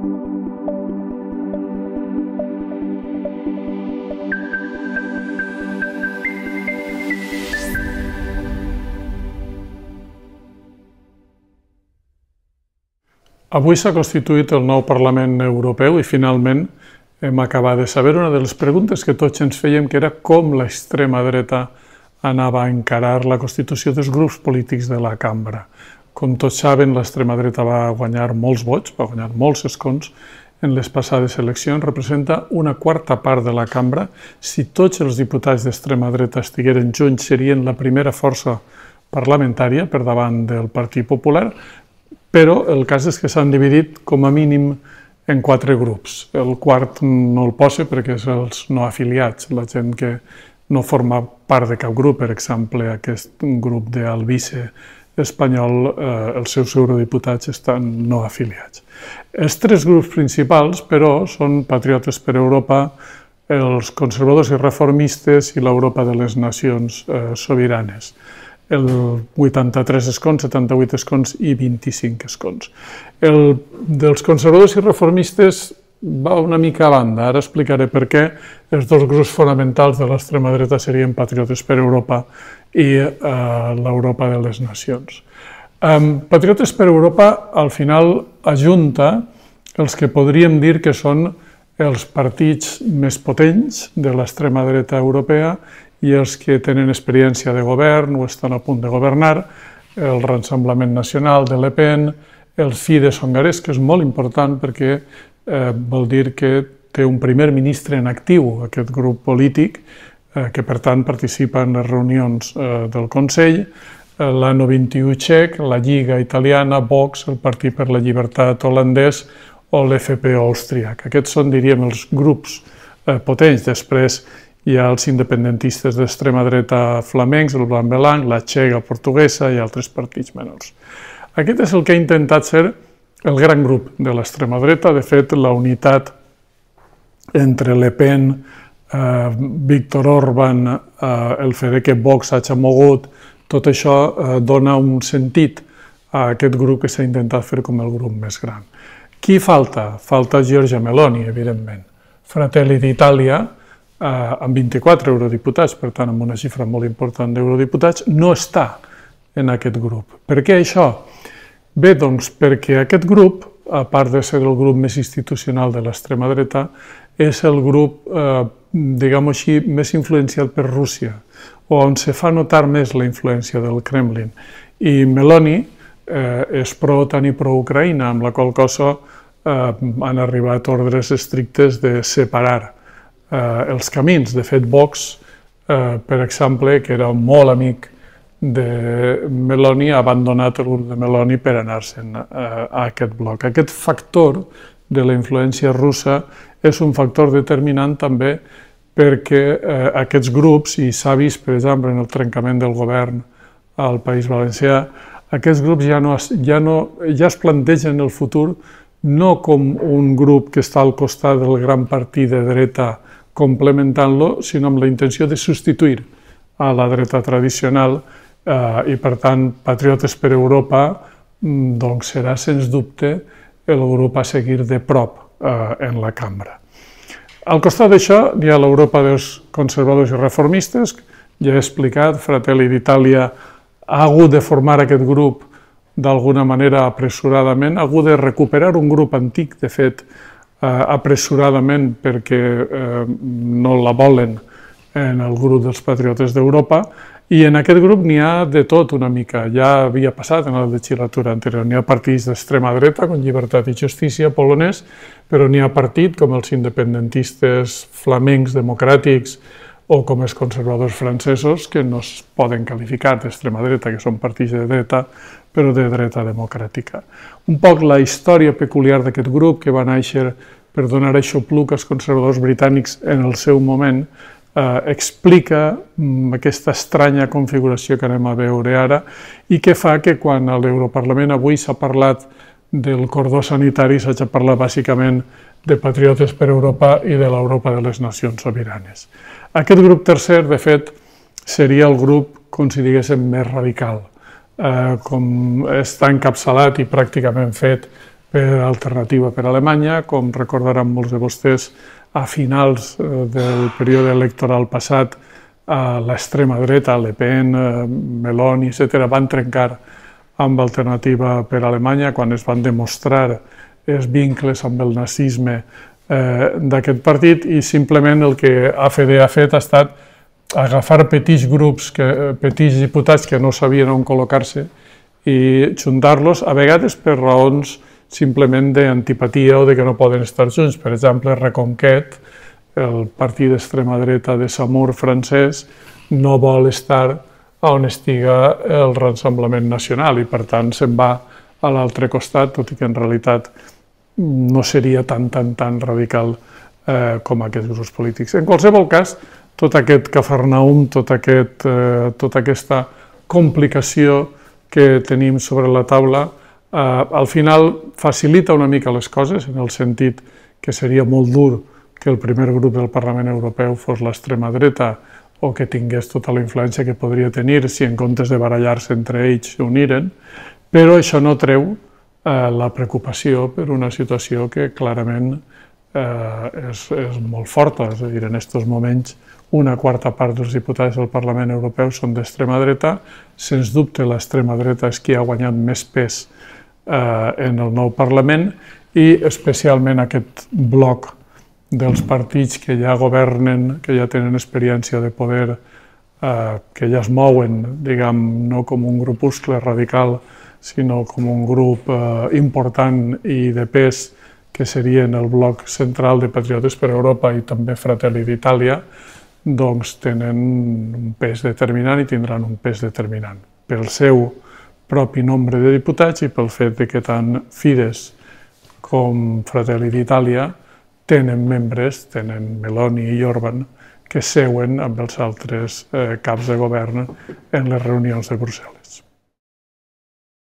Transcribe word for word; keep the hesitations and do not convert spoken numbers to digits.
Avui s'ha constituït el nou Parlament Europeu i finalment hem acabat de saber una de les preguntes que tots ens fèiem, que era com l'extrema dreta anava a encarar la constitució dels grups polítics de la cambra. Com tots saben, l'extrema dreta va guanyar molts vots, va guanyar molts escons en les passades eleccions, representa una quarta part de la cambra. Si tots els diputats d'extrema dreta estigueren junts, serien la primera força parlamentària per davant del Partit Popular, però el cas és que s'han dividit com a mínim en quatre grups. El quart no el posa perquè és els no afiliats, la gent que no forma part de cap grup, per exemple, aquest grup d'Albice espanyol, eh, els seus eurodiputats estan no afiliats. Els tres grups principals, però, són Patriotes per Europa, els conservadors i reformistes i l'Europa de les nacions eh, sobiranes. El vuitanta-tres escons, setanta-vuit escons i vint-i-cinc escons. El dels conservadors i reformistes va una mica a banda. Ara explicaré per què els dos grups fonamentals de l'extrema dreta serien Patriotes per Europa i eh, l'Europa de les nacions. Eh, Patriotes per Europa, al final, ajunta els que podríem dir que són els partits més potents de l'extrema dreta europea i els que tenen experiència de govern o estan a punt de governar, el Rassemblement Nacional de Le Pen, el Fidesz hongarès, que és molt important perquè eh, vol dir que té un primer ministre en actiu, aquest grup polític, eh, que per tant participa en les reunions eh, del Consell, eh, l'A N O vint-i-u txec, la Lliga italiana, Vox, el Partit per la Llibertat holandès o l'F P austríac. Aquests són, diríem, els grups eh, potents. Després hi ha els independentistes d'extrema dreta flamencs, el Blanc Belang, la Txega portuguesa i altres partits menors. Aquest és el que ha intentat ser el gran grup de l'extrema dreta. De fet, la unitat entre Le Pen, eh, Viktor Orbán, eh, el fet que Vox hagi mogut, tot això eh, dona un sentit a aquest grup que s'ha intentat fer com el grup més gran. Qui falta? Falta Giorgia Meloni, evidentment. Fratelli d'Itàlia, Eh, amb vint-i-quatre eurodiputats, per tant amb una xifra molt important d'eurodiputats, no està en aquest grup. Per què això? Bé, doncs perquè aquest grup, a part de ser el grup més institucional de l'extrema dreta, és el grup, eh, diguem-ho així, més influenciat per Rússia, o on se fa notar més la influència del Kremlin. I Meloni eh, és pro-OTAN i pro-Ucraïna, amb la qual cosa eh, han arribat ordres estrictes de separar Eh, els camins. De fet, Vox, eh, per exemple, que era molt amic de Meloni, ha abandonat el grup de Meloni per anar-se'n eh, a aquest bloc. Aquest factor de la influència russa és un factor determinant també perquè eh, aquests grups, i s'ha vist, per exemple, en el trencament del govern al País Valencià, aquests grups ja, no, ja, no, ja es plantegen el futur no com un grup que està al costat del gran partit de dreta complementant-lo, sinó amb la intenció de substituir a la dreta tradicional eh, i, per tant, Patriotes per Europa doncs, serà, sens dubte, el grup a seguir de prop eh, en la cambra. Al costat d'això hi ha l'Europa dels conservadors i reformistes. Ja he explicat, Fratelli d'Itàlia ha hagut de formar aquest grup d'alguna manera apressuradament, ha hagut de recuperar un grup antic, de fet, apressuradament perquè no la volen en el grup dels Patriotes d'Europa, i en aquest grup n'hi ha de tot una mica. Ja havia passat en la legislatura anterior. N'hi ha partits d'extrema dreta, com Llibertat i Justícia, polonès, però n'hi ha partits com els independentistes flamencs democràtics o com els conservadors francesos, que no es poden qualificar d'extrema dreta, que són partits de dreta, però de dreta democràtica. Un poc la història peculiar d'aquest grup, que va néixer per donar aixopluc als conservadors britànics en el seu moment, eh, explica aquesta estranya configuració que anem a veure ara i que fa que quan a l'Europarlament avui s'ha parlat del cordó sanitari s'hagi parlat bàsicament de Patriotes per Europa i de l'Europa de les nacions sobiranes. Aquest grup tercer, de fet, seria el grup, com si diguéssim, més radical. Eh, com està encapçalat i pràcticament fet per Alternativa per Alemanya. Com recordaran molts de vostès, a finals del període electoral passat, l'extrema dreta, Le Pen, Meloni, etcètera, van trencar amb Alternativa per Alemanya quan es van demostrar els vincles amb el nazisme d'aquest partit, i simplement el que A F D ha fet ha estat agafar petits grups, petits diputats que no sabien on col·locar-se i juntar-los, a vegades per raons simplement d'antipatia o de que no poden estar junts. Per exemple, Reconquête, el partit d'extrema dreta de Samur francès, no vol estar on estiga el Rassemblement Nacional i per tant se'n va a l'altre costat, tot i que en realitat no seria tan, tan, tan radical com aquests grups polítics. En qualsevol cas, tot aquest cafarnaum, tota aquesta complicació que tenim sobre la taula, al final facilita una mica les coses, en el sentit que seria molt dur que el primer grup del Parlament Europeu fos l'extrema dreta o que tingués tota la influència que podria tenir si en comptes de barallar-se entre ells s'uniren, però això no treu la preocupació per una situació que clarament és molt forta. És a dir, en aquests moments una quarta part dels diputats del Parlament Europeu són d'extrema dreta. Sens dubte, l'extrema dreta és qui ha guanyat més pes en el nou Parlament i especialment aquest bloc dels partits que ja governen, que ja tenen experiència de poder, que ja es mouen, diguem, no com un grupuscle radical, sinó com un grup important i de pes, que serien el bloc central de Patriotes per Europa i també Fratelli d'Itàlia, doncs tenen un pes determinant i tindran un pes determinant pel seu propi nombre de diputats i pel fet que tant Fidesz com Fratelli d'Itàlia tenen membres, tenen Meloni i Orban, que seuen amb els altres caps de govern en les reunions de Brussel·les.